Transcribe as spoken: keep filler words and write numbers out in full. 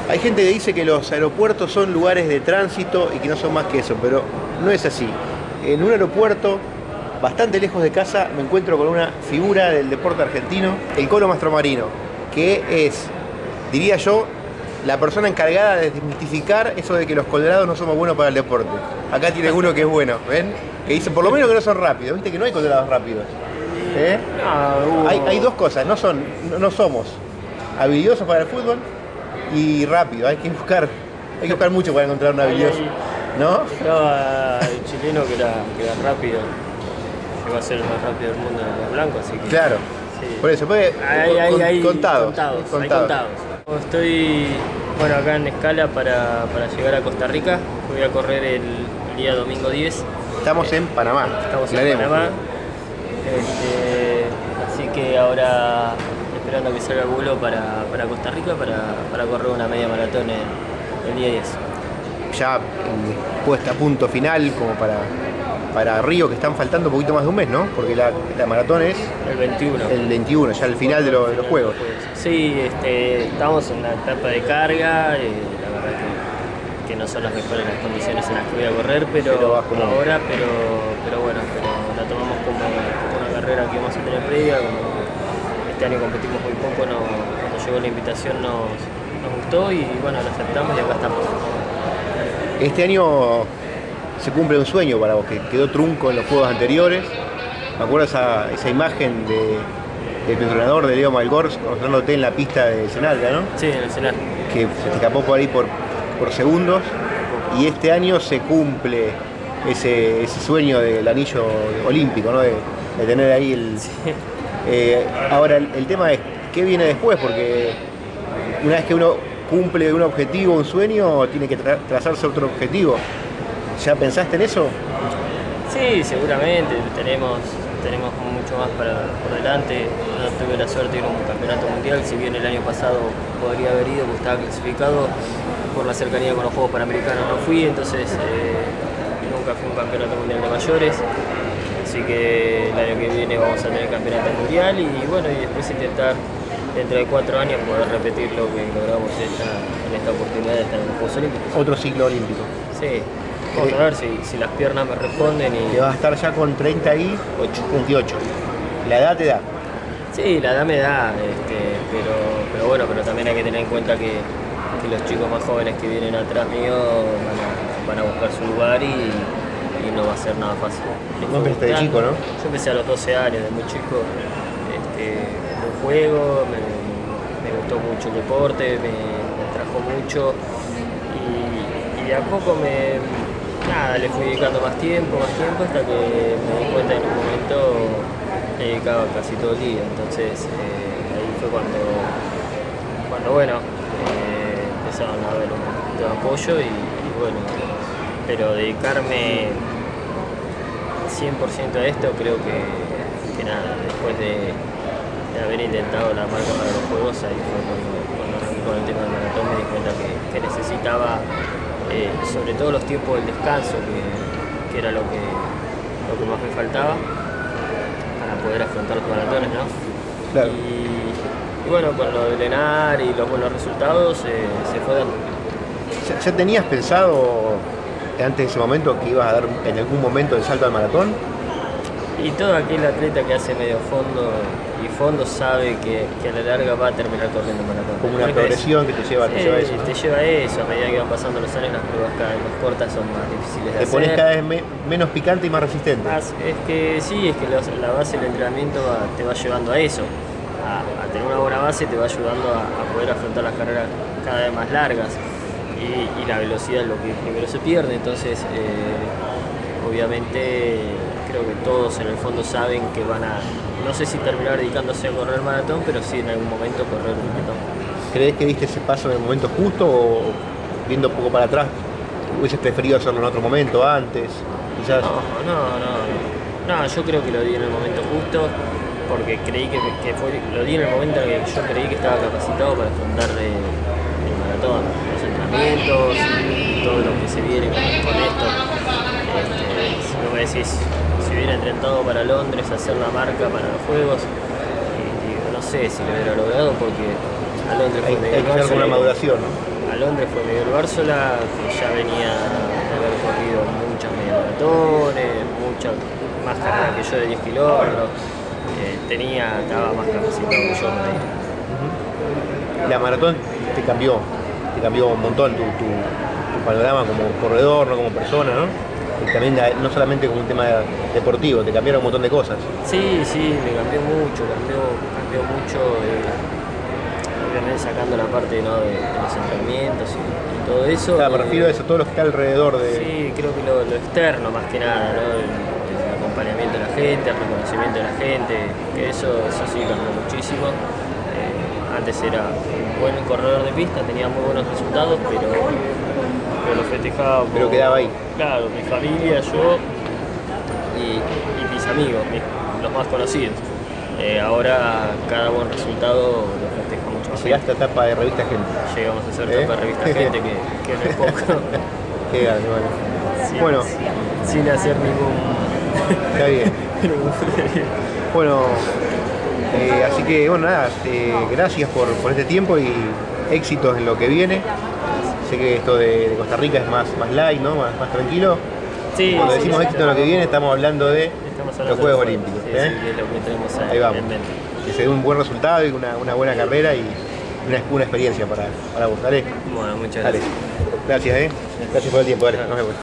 Hay gente que dice que los aeropuertos son lugares de tránsito y que no son más que eso, pero no es así. En un aeropuerto, bastante lejos de casa, me encuentro con una figura del deporte argentino, el Colo Mastromarino, que es, diría yo, la persona encargada de desmitificar eso de que los colorados no somos buenos para el deporte. Acá tiene uno que es bueno, ¿ven? Que dice, por lo menos que no son rápidos, viste que no hay colorados rápidos. ¿Eh? No, uh. hay, hay dos cosas, no, son, no, no somos habilidosos para el fútbol y rápido, hay que buscar, hay que buscar mucho para encontrar un habilidoso, ¿no? Estaba el chileno que era, que era rápido, llegó a ser el más rápido del mundo en el blanco, así que... Claro, sí. Por eso, pues, hay, hay, con, hay contados, contados, contados. hay contados. Estoy, bueno, acá en escala para, para llegar a Costa Rica, voy a correr el día domingo diez. Estamos en Panamá. Estamos en Panamá, este, así que ahora... esperando que salga el vuelo para, para Costa Rica para, para correr una media maratón el, el día diez. Ya puesta a punto final como para, para Río, que están faltando un poquito más de un mes, ¿no? Porque la, la maratón es... El veintiuno. El veintiuno, ya el final de, lo, de los Juegos. Sí, este, estamos en la etapa de carga, eh, la verdad que, que no son las mejores las condiciones en las que voy a correr, pero, pero como ahora, pero, pero bueno, pero la tomamos como una carrera que vamos a tener previa. Como, este año competimos muy poco, no, cuando llegó la invitación nos, nos gustó y bueno, lo aceptamos y acá estamos. Este año se cumple un sueño para vos, que quedó trunco en los juegos anteriores. Me acuerdo esa, esa imagen de, del entrenador de Leo Malgor mostrándote en la pista de Senalca, ¿no? Sí, en el Senalca. Que se te escapó por ahí por, por segundos. Y este año se cumple ese, ese sueño del anillo olímpico, ¿no? De, de tener ahí el... Sí. Eh, ahora, el, el tema es, ¿qué viene después? Porque una vez que uno cumple un objetivo, un sueño, tiene que tra trazarse otro objetivo. ¿Ya pensaste en eso? Sí, seguramente. Tenemos, tenemos mucho más para, por delante. No tuve la suerte de ir a un campeonato mundial, si bien el año pasado podría haber ido, porque estaba clasificado por la cercanía con los Juegos Panamericanos. No fui, entonces eh, nunca fui a un campeonato mundial de mayores. Así que el año que viene vamos a tener campeonato mundial y bueno, y después intentar dentro de cuatro años poder repetir lo que logramos esta, en esta oportunidad de estar en los Juegos Olímpicos. Otro ciclo olímpico. Sí, vamos eh, a ver si, si las piernas me responden y... Que vas a estar ya con treinta y ocho. ¿La edad te da? Sí, la edad me da, este, pero, pero bueno, pero también hay que tener en cuenta que, que los chicos más jóvenes que vienen atrás mío van a, van a buscar su lugar y... y no va a ser nada fácil. ¿No empezaste de chico, no? Yo empecé a los doce años, de muy chico, este, un juego, me, me gustó mucho el deporte, me, me atrajo mucho y, y de a poco me, nada, le fui dedicando más tiempo, más tiempo, hasta que me di cuenta que en un momento me dedicaba casi todo el día, entonces eh, ahí fue cuando, cuando bueno, eh, empezaron a haber un poquito de apoyo y, y bueno, pero dedicarme cien por ciento a esto creo que, que nada, después de, de haber intentado la marca para los Juegos, ahí fue cuando, cuando arranqué con el tema del maratón, me di cuenta que, que necesitaba eh, sobre todo los tiempos del descanso, que, que era lo que, lo que más me faltaba para poder afrontar los maratones, ¿no? Claro. Y, y bueno, con lo de Lenar y los buenos resultados eh, se fue dando. ¿Ya, ya tenías pensado antes de ese momento que ibas a dar en algún momento el salto al maratón? Y todo aquel atleta que hace medio fondo y fondo sabe que, que a la larga va a terminar corriendo el maratón. Como una progresión que te lleva, te sí, lleva a eso, ¿no? Te lleva a eso, a medida que van pasando los años las pruebas cada vez más cortas son más difíciles de te hacer. Te pones cada vez me, menos picante y más resistente. Es que sí, es que los, la base del entrenamiento va, te va llevando a eso, a, a tener una buena base te va ayudando a, a poder afrontar las carreras cada vez más largas. Y, y la velocidad es lo que primero se pierde, entonces eh, obviamente creo que todos en el fondo saben que van a, no sé si terminar dedicándose a correr maratón, pero sí en algún momento correr un maratón. ¿Crees que diste ese paso en el momento justo o viendo un poco para atrás hubieses preferido hacerlo en otro momento, antes? Quizás... No, no, no, no, no, yo creo que lo di en el momento justo porque creí que, que fue, lo di en el momento en el que yo creí que estaba capacitado para afrontar eh, el maratón. Entrenamientos, todo lo que se viene con, con esto. Este, si no me decís, si hubiera entrenado para Londres, hacer la marca para los Juegos, y, y, no sé, sé si lo hubiera logrado porque a Londres Hay, fue hay Miguel que hacer una Bárzola. maduración, ¿no? A Londres fue Miguel Bárzola, que ya venía de haber corrido muchas media maratones, muchas más carreras que yo de diez kilómetros. Eh, tenía, estaba más capacitado que yo para ir. La maratón te cambió, te cambió un montón tu, tu, tu panorama como corredor, no como persona, ¿no? Y también no solamente como un tema deportivo, te cambiaron un montón de cosas. Sí, sí, me cambió mucho, cambió, cambió mucho, eh, obviamente sacando la parte, ¿no?, de, de los entrenamientos y, y todo eso. Claro, me eh, refiero a eso, todo lo que está alrededor de... Sí, creo que lo, lo externo más que nada, ¿no? El, el acompañamiento de la gente, el reconocimiento de la gente, que eso, eso sí cambió muchísimo. Eh, antes era un buen corredor de pista, tenía muy buenos resultados, pero, pero lo festejaba. Pero por, quedaba ahí. Claro, mi familia, yo y, y mis amigos, mis, los más conocidos. Eh, ahora cada buen resultado lo festeja mucho más. Llegaste a etapa de revista Gente. Llegamos a ser ¿Eh? etapa de revista Gente, que, que no es poco. Qué grande, bueno. Sin, Bueno, sin, sin hacer ningún... está bien. Bueno, eh, así que bueno, nada, eh, gracias por, por este tiempo y éxitos en lo que viene. Sé que esto de, de Costa Rica es más, más light, ¿no? Más, más tranquilo. Sí, Cuando sí, decimos sí, éxito en lo que viene, estamos hablando de estamos los hablando Juegos de- Olímpicos. Sí, ¿eh? sí, que es lo que tenemos ahí, Ahí vamos. en mente. Que se dé un buen resultado y una, una buena carrera y una, una experiencia para, para vos. Dale, Bueno, muchas dale. gracias. Gracias, ¿eh? Gracias por el tiempo, dale. Nos vemos.